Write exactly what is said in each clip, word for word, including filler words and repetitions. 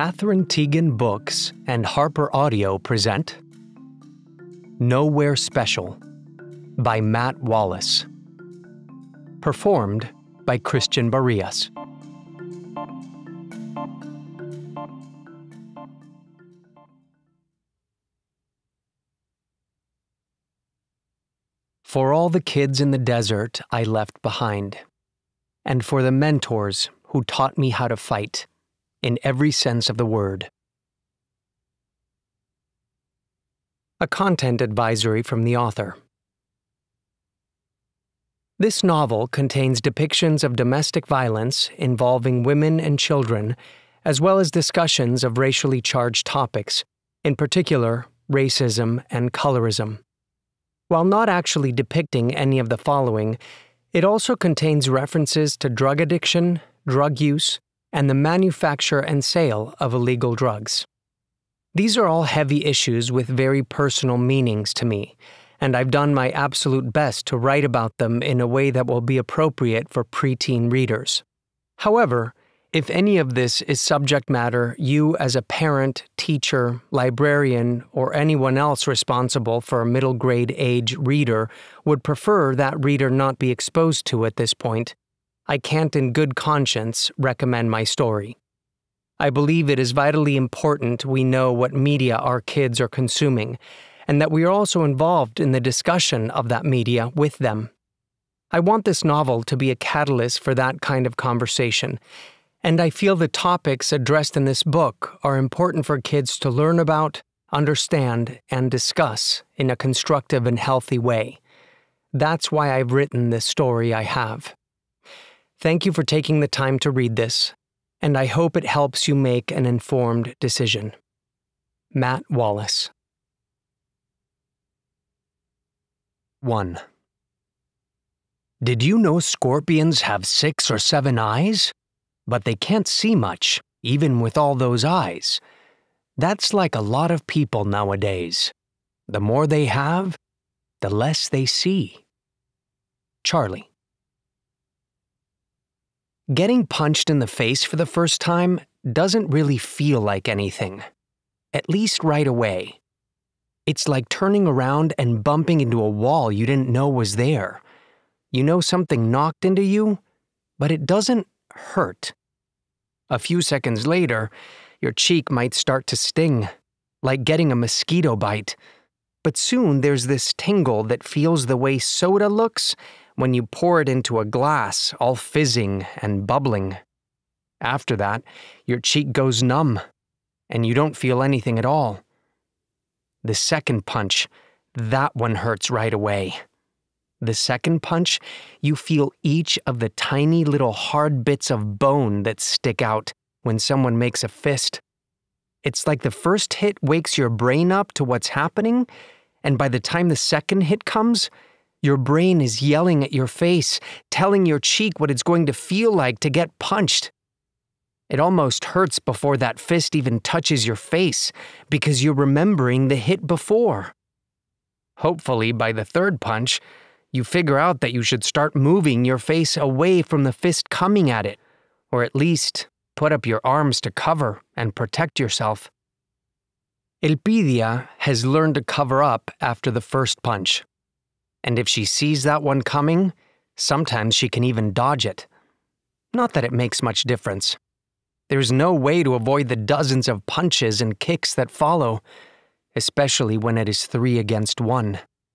Catherine Teagan Books and Harper Audio present Nowhere Special by Matt Wallace. Performed by Christian Barillas. For all the kids in the desert I left behind, and for the mentors who taught me how to fight, in every sense of the word. A content advisory from the author. This novel contains depictions of domestic violence involving women and children, as well as discussions of racially charged topics, in particular, racism and colorism. While not actually depicting any of the following, it also contains references to drug addiction, drug use, and the manufacture and sale of illegal drugs. These are all heavy issues with very personal meanings to me, and I've done my absolute best to write about them in a way that will be appropriate for preteen readers. However, if any of this is subject matter you as a parent, teacher, librarian, or anyone else responsible for a middle grade age reader would prefer that reader not be exposed to at this point, I can't in good conscience recommend my story. I believe it is vitally important we know what media our kids are consuming, and that we are also involved in the discussion of that media with them. I want this novel to be a catalyst for that kind of conversation, and I feel the topics addressed in this book are important for kids to learn about, understand, and discuss in a constructive and healthy way. That's why I've written this story I have. Thank you for taking the time to read this, and I hope it helps you make an informed decision. Matt Wallace. one. Did you know scorpions have six or seven eyes? But they can't see much, even with all those eyes. That's like a lot of people nowadays. The more they have, the less they see. Charlie. Getting punched in the face for the first time doesn't really feel like anything, at least right away. It's like turning around and bumping into a wall you didn't know was there. You know something knocked into you, but it doesn't hurt. A few seconds later, your cheek might start to sting, like getting a mosquito bite. But soon there's this tingle that feels the way soda looks when you pour it into a glass, all fizzing and bubbling. After that, your cheek goes numb, and you don't feel anything at all. The second punch, that one hurts right away. The second punch, you feel each of the tiny little hard bits of bone that stick out when someone makes a fist. It's like the first hit wakes your brain up to what's happening, and by the time the second hit comes, your brain is yelling at your face, telling your cheek what it's going to feel like to get punched. It almost hurts before that fist even touches your face because you're remembering the hit before. Hopefully, by the third punch, you figure out that you should start moving your face away from the fist coming at it, or at least put up your arms to cover and protect yourself. Elpidia has learned to cover up after the first punch, and if she sees that one coming, sometimes she can even dodge it. Not that it makes much difference. There's no way to avoid the dozens of punches and kicks that follow, especially when it is three against one.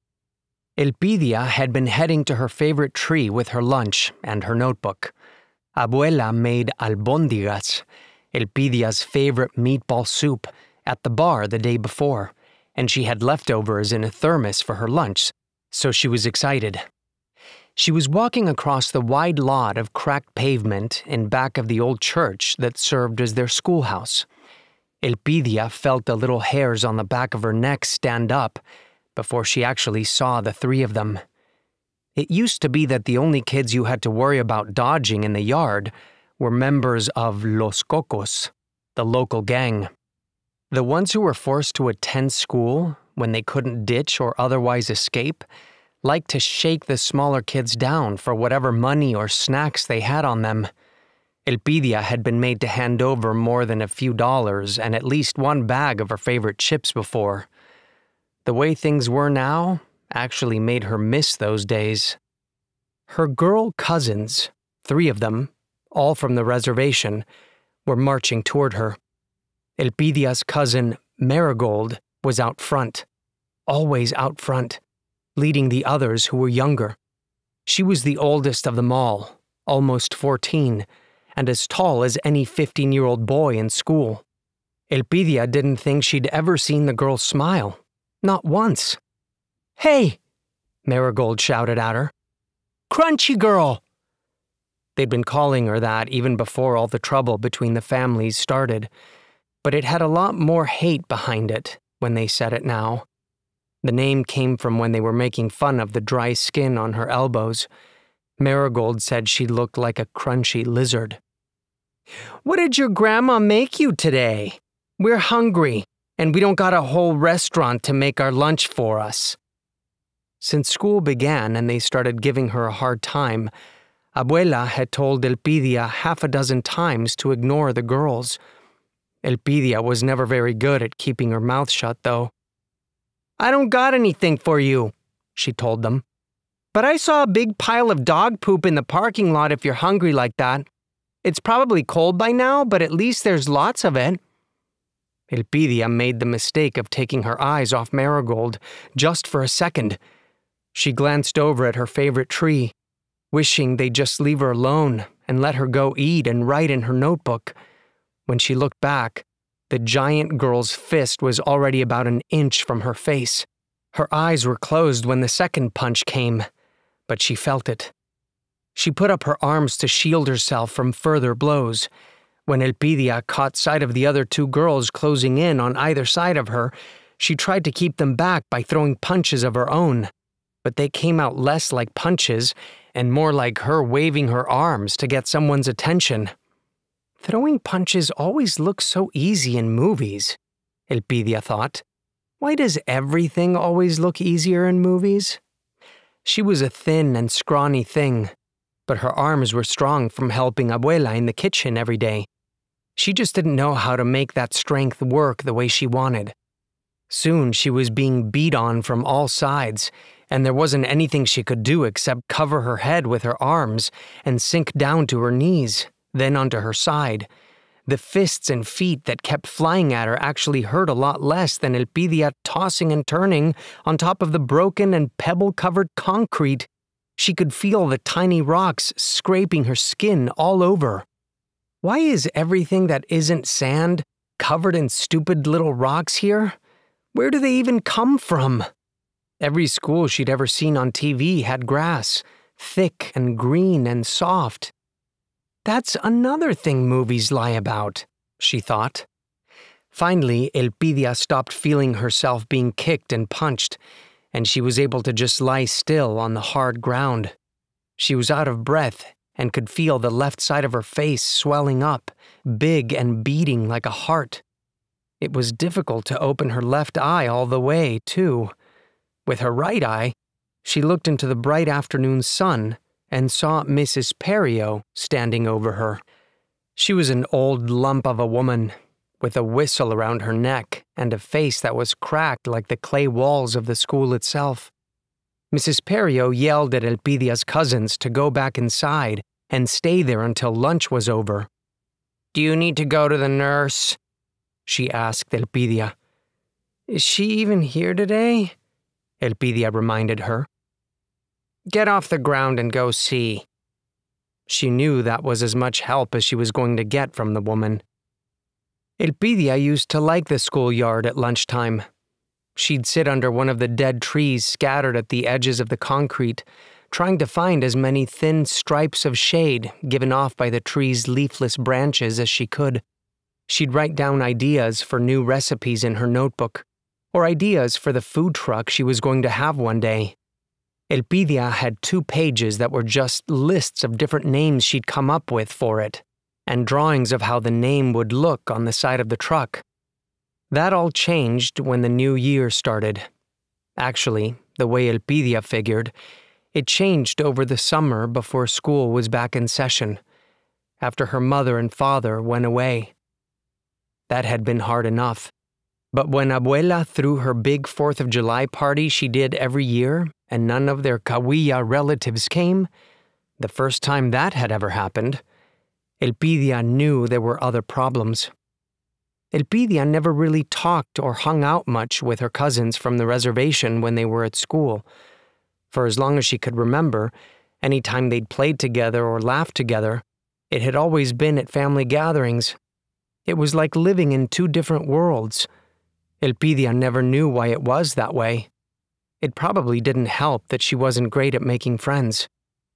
Elpidia had been heading to her favorite tree with her lunch and her notebook. Abuela made albóndigas, Elpidia's favorite meatball soup, at the bar the day before, and she had leftovers in a thermos for her lunch, so she was excited. She was walking across the wide lot of cracked pavement in back of the old church that served as their schoolhouse. Elpidia felt the little hairs on the back of her neck stand up before she actually saw the three of them. It used to be that the only kids you had to worry about dodging in the yard were members of Los Cocos, the local gang. The ones who were forced to attend school when they couldn't ditch or otherwise escape liked to shake the smaller kids down for whatever money or snacks they had on them. Elpidia had been made to hand over more than a few dollars and at least one bag of her favorite chips before. The way things were now actually made her miss those days. Her girl cousins, three of them, all from the reservation, were marching toward her. Elpidia's cousin, Marigold, was out front, always out front, leading the others who were younger. She was the oldest of them all, almost fourteen, and as tall as any fifteen-year-old boy in school. Elpidia didn't think she'd ever seen the girl smile, not once. "Hey!" Marigold shouted at her. "Crunchy girl!" They'd been calling her that even before all the trouble between the families started, but it had a lot more hate behind it when they said it now. The name came from when they were making fun of the dry skin on her elbows. Marigold said she looked like a crunchy lizard. "What did your grandma make you today? We're hungry, and we don't got a whole restaurant to make our lunch for us." Since school began and they started giving her a hard time, Abuela had told Elpidia half a dozen times to ignore the girls. Elpidia was never very good at keeping her mouth shut, though. "I don't got anything for you," she told them. "But I saw a big pile of dog poop in the parking lot if you're hungry like that. It's probably cold by now, but at least there's lots of it." Elpidia made the mistake of taking her eyes off Marigold just for a second. She glanced over at her favorite tree, wishing they'd just leave her alone and let her go eat and write in her notebook. When she looked back, the giant girl's fist was already about an inch from her face. Her eyes were closed when the second punch came, but she felt it. She put up her arms to shield herself from further blows. When Elpidia caught sight of the other two girls closing in on either side of her, she tried to keep them back by throwing punches of her own. But they came out less like punches and more like her waving her arms to get someone's attention. Throwing punches always looks so easy in movies, Elpidia thought. Why does everything always look easier in movies? She was a thin and scrawny thing, but her arms were strong from helping Abuela in the kitchen every day. She just didn't know how to make that strength work the way she wanted. Soon she was being beat on from all sides, and there wasn't anything she could do except cover her head with her arms and sink down to her knees, then onto her side. The fists and feet that kept flying at her actually hurt a lot less than Elpidia tossing and turning on top of the broken and pebble-covered concrete. She could feel the tiny rocks scraping her skin all over. Why is everything that isn't sand covered in stupid little rocks here? Where do they even come from? Every school she'd ever seen on T V had grass, thick and green and soft. That's another thing movies lie about, she thought. Finally, Elpidia stopped feeling herself being kicked and punched, and she was able to just lie still on the hard ground. She was out of breath and could feel the left side of her face swelling up, big and beating like a heart. It was difficult to open her left eye all the way, too. With her right eye, she looked into the bright afternoon sun and saw Missus Perio standing over her. She was an old lump of a woman, with a whistle around her neck and a face that was cracked like the clay walls of the school itself. Missus Perio yelled at Elpidia's cousins to go back inside and stay there until lunch was over. "Do you need to go to the nurse?" she asked Elpidia. "Is she even here today?" Elpidia reminded her. "Get off the ground and go see." She knew that was as much help as she was going to get from the woman. Elpidia used to like the schoolyard at lunchtime. She'd sit under one of the dead trees scattered at the edges of the concrete, trying to find as many thin stripes of shade given off by the tree's leafless branches as she could. She'd write down ideas for new recipes in her notebook, or ideas for the food truck she was going to have one day. Elpidia had two pages that were just lists of different names she'd come up with for it, and drawings of how the name would look on the side of the truck. That all changed when the new year started. Actually, the way Elpidia figured, it changed over the summer before school was back in session. after her mother and father went away. That had been hard enough. But when Abuela threw her big fourth of July party she did every year and none of their Cahuilla relatives came, the first time that had ever happened, Elpidia knew there were other problems. Elpidia never really talked or hung out much with her cousins from the reservation when they were at school. For as long as she could remember, any time they'd played together or laughed together, it had always been at family gatherings. It was like living in two different worlds. Elpidia never knew why it was that way. It probably didn't help that she wasn't great at making friends.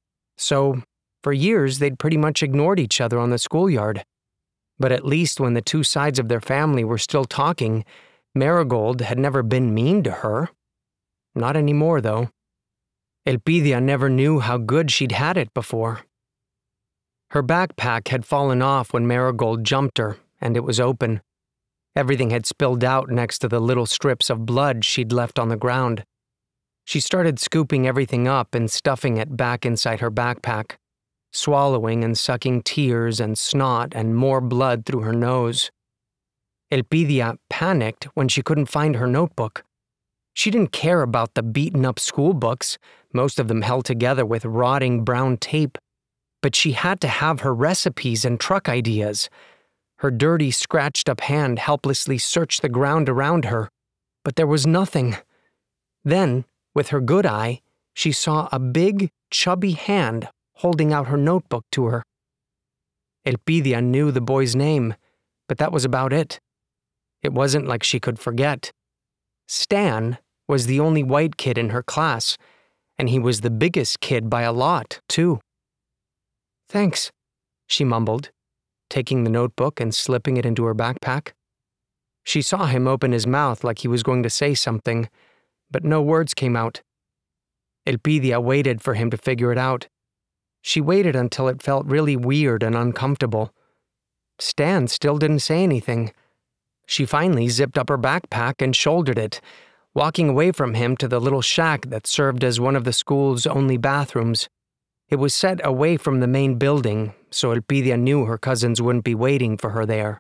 So, for years they'd pretty much ignored each other on the schoolyard. But at least when the two sides of their family were still talking, Marigold had never been mean to her. Not anymore, though. Elpidia never knew how good she'd had it before. Her backpack had fallen off when Marigold jumped her, and it was open. Everything had spilled out next to the little strips of blood she'd left on the ground. She started scooping everything up and stuffing it back inside her backpack, swallowing and sucking tears and snot and more blood through her nose. Elpidia panicked when she couldn't find her notebook. She didn't care about the beaten-up school books, most of them held together with rotting brown tape, but she had to have her recipes and truck ideas. Her dirty, scratched-up hand helplessly searched the ground around her, but there was nothing. Then, with her good eye, she saw a big, chubby hand holding out her notebook to her. Elpidia knew the boy's name, but that was about it. It wasn't like she could forget. Stan was the only white kid in her class, and he was the biggest kid by a lot, too. "Thanks," she mumbled, taking the notebook and slipping it into her backpack. She saw him open his mouth like he was going to say something, but no words came out. Elpidia waited for him to figure it out. She waited until it felt really weird and uncomfortable. Stan still didn't say anything. She finally zipped up her backpack and shouldered it, walking away from him to the little shack that served as one of the school's only bathrooms. It was set away from the main building, so Elpidia knew her cousins wouldn't be waiting for her there.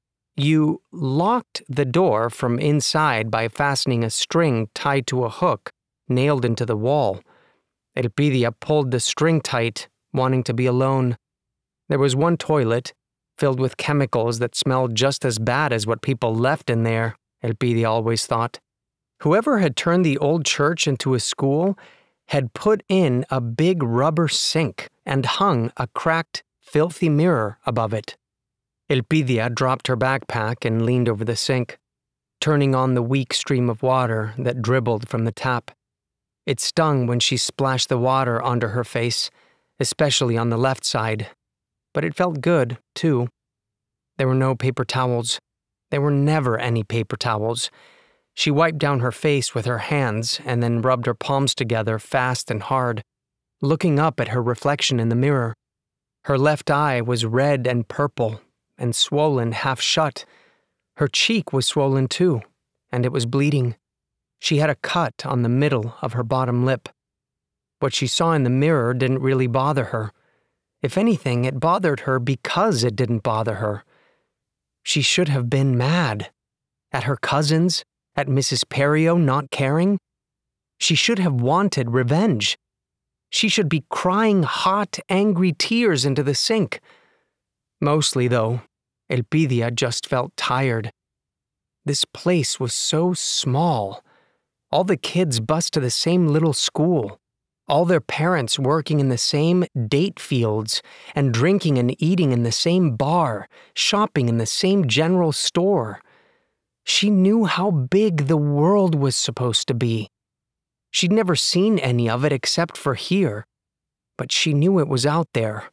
You locked the door from inside by fastening a string tied to a hook nailed into the wall. Elpidia pulled the string tight, wanting to be alone. There was one toilet, filled with chemicals that smelled just as bad as what people left in there, Elpidia always thought. Whoever had turned the old church into a school had put in a big rubber sink and hung a cracked, filthy mirror above it. Elpidia dropped her backpack and leaned over the sink, turning on the weak stream of water that dribbled from the tap. It stung when she splashed the water onto her face, especially on the left side. But it felt good, too. There were no paper towels. There were never any paper towels. She wiped down her face with her hands and then rubbed her palms together fast and hard, looking up at her reflection in the mirror. Her left eye was red and purple and swollen half shut. Her cheek was swollen too, and it was bleeding. She had a cut on the middle of her bottom lip. What she saw in the mirror didn't really bother her. If anything, it bothered her because it didn't bother her. She should have been mad. At her cousins, at Missus Perio not caring. She should have wanted revenge. She should be crying hot, angry tears into the sink. Mostly, though, Elpidia just felt tired. This place was so small. All the kids bussed to the same little school. All their parents working in the same date fields and drinking and eating in the same bar, shopping in the same general store. She knew how big the world was supposed to be. She'd never seen any of it except for here, but she knew it was out there.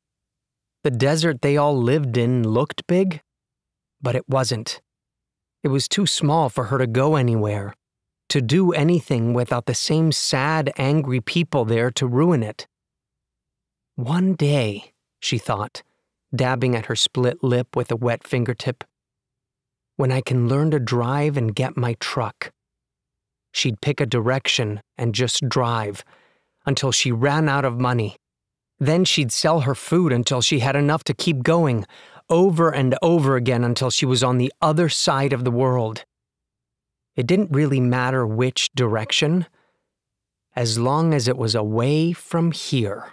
The desert they all lived in looked big, but it wasn't. It was too small for her to go anywhere, to do anything without the same sad, angry people there to ruin it. One day, she thought, dabbing at her split lip with a wet fingertip, when I can learn to drive and get my truck. She'd pick a direction and just drive until she ran out of money. Then she'd sell her food until she had enough to keep going, over and over again until she was on the other side of the world. It didn't really matter which direction, as long as it was away from here.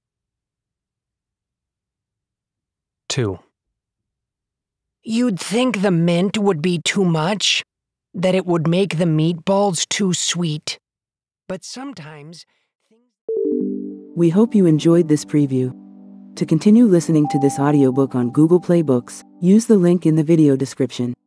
two. You'd think the mint would be too much, that it would make the meatballs too sweet. But sometimes... We hope you enjoyed this preview. To continue listening to this audiobook on Google Play Books, use the link in the video description.